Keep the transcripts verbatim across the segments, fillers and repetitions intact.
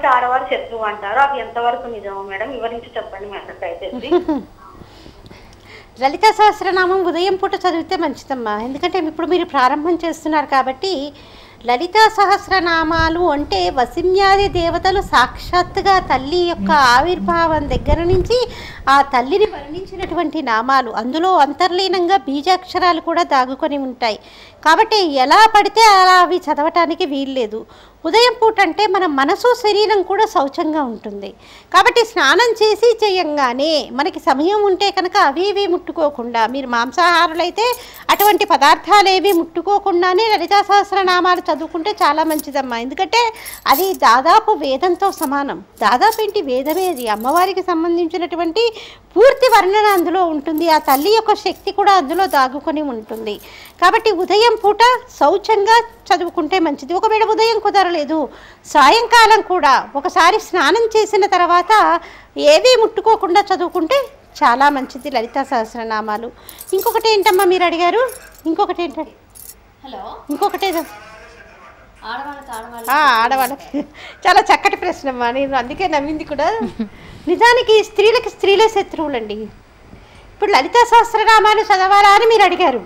ఉంటే ఆడవారు శత్రువు అంటారు. అది ఎంతవరకు నిజమో మేడం వివరించి చెప్పండి మేడం దయచేసి. లలితా సహస్రనామం ఉదయం పూట చదివితే మంచిదమ్మా. ఎందుకంటే ఇప్పుడు మీరు ప్రారంభం చేస్తున్నారు కాబట్టి లలితా సహస్రనామాలు అంటే వసిన్యాది దేవతలు సాక్షాత్తుగా తల్లి యొక్క ఆవిర్భావం దగ్గర నుంచి ఆ తల్లిని వర్ణించినటువంటి నామాలు. అందులో అంతర్లీనంగా బీజాక్షరాలు కూడా దాగుకొని ఉంటాయి. కాబట్టి ఎలా పడితే అలా అవి చదవటానికి వీల్లేదు. ఉదయం పూట అంటే మన మనసు శరీరం కూడా శౌచంగా ఉంటుంది. కాబట్టి స్నానం చేసి చేయంగానే మనకి సమయం ఉంటే కనుక అవి ఇవి ముట్టుకోకుండా, మీరు మాంసాహారులైతే అటువంటి పదార్థాలు ఏవి ముట్టుకోకుండానే లలితా సహస్రనామాలు చదువుకుంటే చాలా మంచిదమ్మా. ఎందుకంటే అది దాదాపు వేదంతో సమానం. దాదాపు ఏంటి వేదమే, అది అమ్మవారికి సంబంధించినటువంటి పూర్తి వర్ణన అందులో ఉంటుంది. ఆ తల్లి యొక్క శక్తి కూడా అందులో దాగుకొని ఉంటుంది. కాబట్టి ఉదయం పూట శౌచంగా చదువుకుంటే మంచిది. ఒకవేళ ఉదయం కుదరలేదు, సాయంకాలం కూడా ఒకసారి స్నానం చేసిన తర్వాత ఏవీ ముట్టుకోకుండా చదువుకుంటే చాలా మంచిది లలితా సహస్రనామాలు. ఇంకొకటి ఏంటమ్మా మీరు అడిగారు? ఇంకొకటి ఏంటంటే హలో ఇంకొకటి ఆడవాళ్ళకి ఆడవాళ్ళకి చాలా చక్కటి ప్రశ్న అమ్మా. నేను అందుకే నమ్మింది కూడా. నిజానికి స్త్రీలకి స్త్రీలే శత్రువులండి. ఇప్పుడు లలితా సహస్రనామాలు చదవాలా అని మీరు అడిగారు.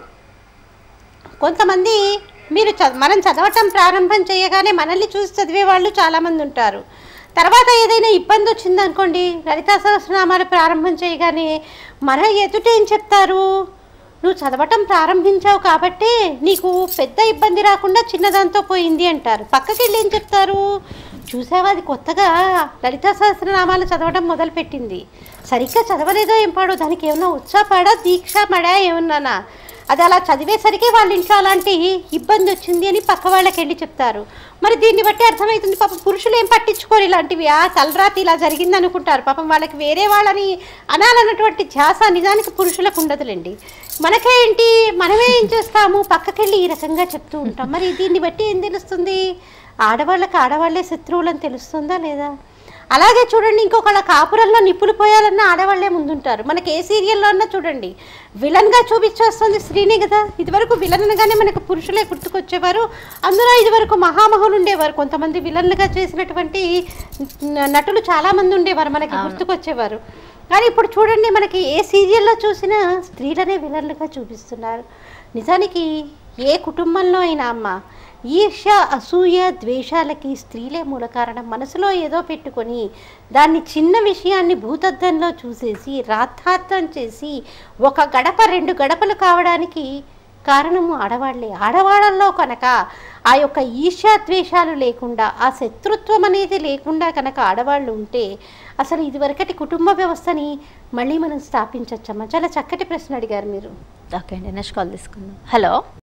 కొంతమంది మీరు చ మనం చదవటం ప్రారంభం చేయగానే మనల్ని చూసి చదివే వాళ్ళు చాలామంది ఉంటారు. తర్వాత ఏదైనా ఇబ్బంది వచ్చిందనుకోండి, లలితా సహస్రనామాలు ప్రారంభం చేయగానే మన ఎదుట ఏం చెప్తారు, నువ్వు చదవటం ప్రారంభించావు కాబట్టి నీకు పెద్ద ఇబ్బంది రాకుండా చిన్నదాంతో పోయింది అంటారు. పక్కకి వెళ్ళి ఏం చెప్తారు, చూసావా అది కొత్తగా లలితా సహస్రనామాలు చదవడం మొదలుపెట్టింది, సరిగ్గా చదవలేదో ఏం పాడో, దానికి ఏమన్నా ఉత్సాహపడా దీక్ష మడా ఏమన్నానా, అది అలా చదివేసరికి వాళ్ళ ఇంట్లో అలాంటి ఇబ్బంది వచ్చింది అని పక్క వాళ్ళకి వెళ్ళి చెప్తారు. మరి దీన్ని బట్టి అర్థమవుతుంది పాపం పురుషులు ఏం పట్టించుకోరు ఇలాంటివి. ఆ తలరాతి ఇలా జరిగింది అనుకుంటారు. పాపం వాళ్ళకి వేరే వాళ్ళని అనాలన్నటువంటి ధ్యాస నిజానికి పురుషులకు ఉండదులేండి. మనకే ఏంటి, మనమే ఏం చేస్తాము, పక్కకెళ్ళి ఈ రకంగా చెప్తూ ఉంటాం. మరి దీన్ని బట్టి ఏం తెలుస్తుంది, ఆడవాళ్ళకి ఆడవాళ్లే శత్రువులని తెలుస్తుందా లేదా? అలాగే చూడండి, ఇంకొకళ్ళ కాపురంలో నిప్పులు పోయాలన్నా ఆడవాళ్లే ముందుంటారు. మనకి ఏ సీరియల్లో అన్నా చూడండి విలన్గా చూపించేస్తుంది స్త్రీనే కదా. ఇదివరకు విలన్ అనగానే మనకు పురుషులే గుర్తుకొచ్చేవారు. అందులో ఇదివరకు మహామహులు ఉండేవారు, కొంతమంది విలన్లుగా చేసినటువంటి నటులు చాలామంది ఉండేవారు, మనకి గుర్తుకొచ్చేవారు. కానీ ఇప్పుడు చూడండి మనకి ఏ సీరియల్లో చూసినా స్త్రీలనే విలన్లుగా చూపిస్తున్నారు. నిజానికి ఏ కుటుంబంలో అయినా అమ్మ ఈర్ష్య అసూయ ద్వేషాలకి స్త్రీలే మూల కారణం. మనసులో ఏదో పెట్టుకొని దాన్ని చిన్న విషయాన్ని భూతద్దంలో చూసేసి రాద్ధాంతం చేసి ఒక గడప రెండు గడపలు కావడానికి కారణము ఆడవాళ్లే. ఆడవాళ్ళల్లో కనుక ఆ యొక్క ఈర్ష్యాద్వేషాలు లేకుండా, ఆ శత్రుత్వం అనేది లేకుండా కనుక ఆడవాళ్ళు ఉంటే అసలు ఇదివరకటి కుటుంబ వ్యవస్థని మళ్ళీ మనం స్థాపించవచ్చమ్మా. చాలా చక్కటి ప్రశ్న అడిగారు మీరు. ఓకే అండి, నెక్స్ట్ కాల్ తీసుకుందాం. హలో